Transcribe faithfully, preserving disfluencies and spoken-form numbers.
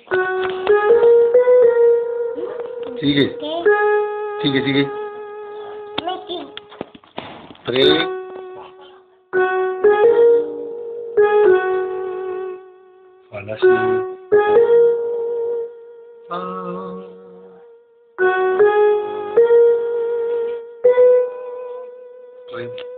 Sigue. ¿Qué? Sigue, sigue. Mickey. Tres. Fallacy. Ah. Tres.